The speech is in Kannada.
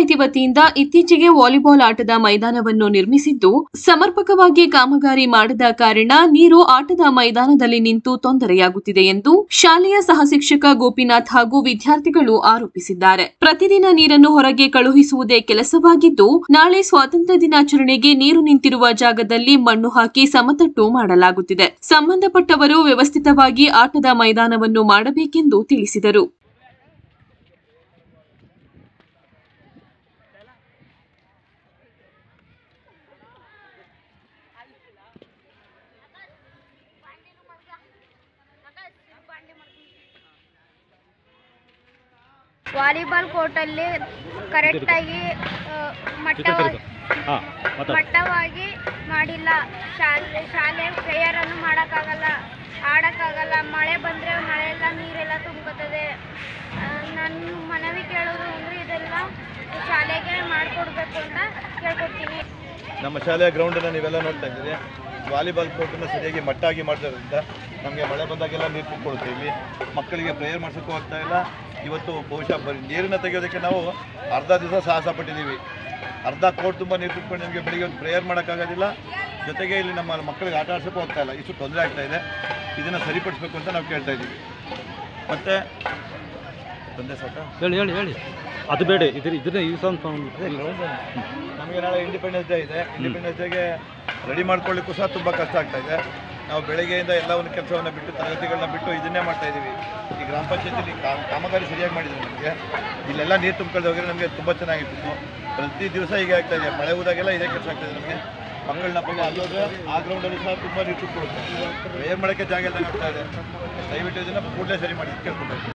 ಪಂಚಾಯಿತಿ ವತಿಯಿಂದ ಇತ್ತೀಚೆಗೆ ವಾಲಿಬಾಲ್ ಆಟದ ಮೈದಾನವನ್ನು ನಿರ್ಮಿಸಿದ್ದು, ಸಮರ್ಪಕವಾಗಿ ಕಾಮಗಾರಿ ಮಾಡದ ಕಾರಣ ನೀರು ಆಟದ ಮೈದಾನದಲ್ಲಿ ನಿಂತು ತೊಂದರೆಯಾಗುತ್ತಿದೆ ಎಂದು ಶಾಲೆಯ ಸಹಶಿಕ್ಷಕ ಗೋಪಿನಾಥ್ ಹಾಗೂ ವಿದ್ಯಾರ್ಥಿಗಳು ಆರೋಪಿಸಿದ್ದಾರೆ. ಪ್ರತಿದಿನ ನೀರನ್ನು ಹೊರಗೆ ಕಳುಹಿಸುವುದೇ ಕೆಲಸವಾಗಿದ್ದು, ನಾಳೆ ಸ್ವಾತಂತ್ರ್ಯ ದಿನಾಚರಣೆಗೆ ನೀರು ನಿಂತಿರುವ ಜಾಗದಲ್ಲಿ ಮಣ್ಣು ಹಾಕಿ ಸಮತಟ್ಟು ಮಾಡಲಾಗುತ್ತಿದೆ. ಸಂಬಂಧಪಟ್ಟವರು ವ್ಯವಸ್ಥಿತವಾಗಿ ಆಟದ ಮೈದಾನವನ್ನು ಮಾಡಬೇಕೆಂದು ತಿಳಿಸಿದರು. ವಾಲಿಬಾಲ್ ಕೋರ್ಟಲ್ಲಿ ಕರೆಕ್ಟಾಗಿ ಮಟ್ಟವಾಗಿ ಮಾಡಿಲ್ಲ. ಶಾಲೆ ಪ್ರೇಯರನ್ನು ಮಾಡೋಕ್ಕಾಗಲ್ಲ, ಆಡೋಕ್ಕಾಗಲ್ಲ. ಮಳೆ ಬಂದರೆ ಮಳೆಯೆಲ್ಲ ನೀರೆಲ್ಲ ತುಂಬ್ಕೊತದೆ. ನನ್ನ ಮನವಿ ಕೇಳೋದು ಅಂದರೆ ಇದೆಲ್ಲ ಶಾಲೆಗೆ ಮಾಡಿಕೊಡ್ಬೇಕು ಅಂತ ಕೇಳ್ಕೊಡ್ತೀನಿ. ನಮ್ಮ ಶಾಲೆಯ ಗ್ರೌಂಡನ್ನು ನೀವೆಲ್ಲ ನೋಡ್ತಾ ಇದ್ದೀರಿ. ವಾಲಿಬಾಲ್ ಕೋರ್ಟನ್ನು ಸರಿಯಾಗಿ ಮಟ್ಟಾಗಿ ಮಾಡೋದ್ರಿಂದ ನಮಗೆ ಮಳೆ ಬಂದಾಗೆಲ್ಲ ನೀರು ತುಂಬಿಕೊಳ್ಳುತ್ತೆ. ಇಲ್ಲಿ ಮಕ್ಕಳಿಗೆ ಪ್ರೇಯರ್ ಮಾಡ್ಸೋಕ್ಕೂ ಆಗ್ತಾ ಇಲ್ಲ. ಇವತ್ತು ಬಹುಶಃ ನೀರನ್ನು ತೆಗೆಯೋದಕ್ಕೆ ನಾವು ಅರ್ಧ ದಿವಸ ಸಾಹಸ ಪಟ್ಟಿದ್ದೀವಿ. ಅರ್ಧ ಕೋರ್ಟ್ ತುಂಬ ನೀರು ತುಂಬಿಕೊಂಡು ನಮಗೆ ಬೆಳಿಗ್ಗೆ ಒಂದು ಪ್ರೇಯರ್ ಮಾಡೋಕ್ಕಾಗೋದಿಲ್ಲ. ಜೊತೆಗೆ ಇಲ್ಲಿ ನಮ್ಮ ಮಕ್ಕಳಿಗೆ ಆಟ ಆಡ್ಸೋಕ್ಕೂ ಆಗ್ತಾ ಇಲ್ಲ. ಇಷ್ಟು ತೊಂದರೆ ಆಗ್ತಾ ಇದೆ. ಇದನ್ನು ಸರಿಪಡಿಸ್ಬೇಕು ಅಂತ ನಾವು ಕೇಳ್ತಾ ಇದ್ದೀವಿ. ಮತ್ತು ತೊಂದರೆ ಸಾಕ ಹೇಳಿ ಅದು ಬೇಡ. ನಮಗೆ ನಾಳೆ ಇಂಡಿಪೆಂಡೆನ್ಸ್ ಡೇ ಇದೆ. ಇಂಡಿಪೆಂಡೆನ್ಸ್ ಡೇಗೆ ರೆಡಿ ಮಾಡ್ಕೊಳ್ಳಿಕ್ಕೂ ಸಹ ತುಂಬ ಕಷ್ಟ ಆಗ್ತಾ ಇದೆ. ನಾವು ಬೆಳಗ್ಗೆಯಿಂದ ಎಲ್ಲ ಒಂದು ಕೆಲಸವನ್ನು ಬಿಟ್ಟು, ತರಗತಿಗಳನ್ನ ಬಿಟ್ಟು ಇದನ್ನೇ ಮಾಡ್ತಾ ಇದ್ದೀವಿ. ಈ ಗ್ರಾಮ ಪಂಚಾಯತಿಲಿ ಕಾಮಗಾರಿ ಸರಿಯಾಗಿ ಮಾಡಿದ್ರು. ನಮಗೆ ಇಲ್ಲೆಲ್ಲ ನೀರು ತುಂಬಿಕೊಂಡು ಹೋಗಿದ್ರೆ ನಮಗೆ ತುಂಬ ಚೆನ್ನಾಗಿರ್ತಿತ್ತು. ಪ್ರತಿ ದಿವಸ ಹೀಗೆ ಆಗ್ತಾ ಇದೆ. ಮಳೆ ಹೋದಾಗೆಲ್ಲ ಇದೇ ಕೆಲಸ ಆಗ್ತಾಯಿದೆ ನಮಗೆ. ಮಕ್ಕಳನ್ನ ಪಾಪ ಅಲ್ಲೋದ್ರೆ ಆ ಗ್ರೌಂಡಲ್ಲಿ ಸಹ ತುಂಬ ನೀರು ತುಂಬಿಕೊಳ್ಳುತ್ತೆ. ಪ್ರೇಯರ್ ಮಾಡೋಕ್ಕೆ ಜಾಗ ಎಲ್ಲ ಆಗ್ತಾ ಇದೆ. ದಯವಿಟ್ಟು ಇದನ್ನು ಕೂಡಲೇ ಸರಿ ಮಾಡಿ ಕೇಳ್ಕೊಬೇಕು.